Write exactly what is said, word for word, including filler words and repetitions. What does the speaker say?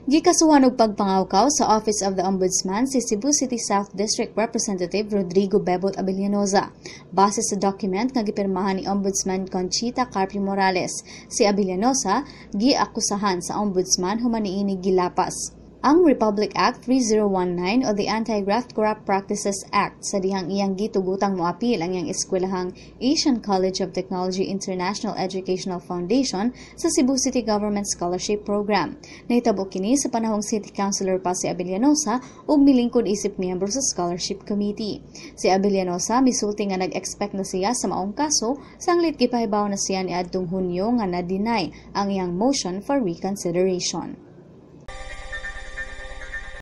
Gikasuhan og pagpangawkaw sa Office of the Ombudsman si Cebu City South District Representative Rodrigo Bebot Abellanosa. Base sa document nga gipirmahan ni Ombudsman Conchita Carpio Morales, si Abellanosa giakusahan sa Ombudsman human niini gilapas ang Republic Act three thousand nineteen o the Anti-Graft Corrupt Practices Act sa dihang iyang gitugutang moapil ang iyang eskwelahang Asian College of Technology International Educational Foundation sa Cebu City Government Scholarship Program. Nahitabo kini sa panahong City Councilor pa si Abellanosa ug milingkod isip miyembro sa Scholarship Committee. Si Abellanosa misulti nga nag-expect na siya sa maong kaso sanglit gipahibaw na siya ni adtong Hunyo nga na-deny ang iyang motion for reconsideration.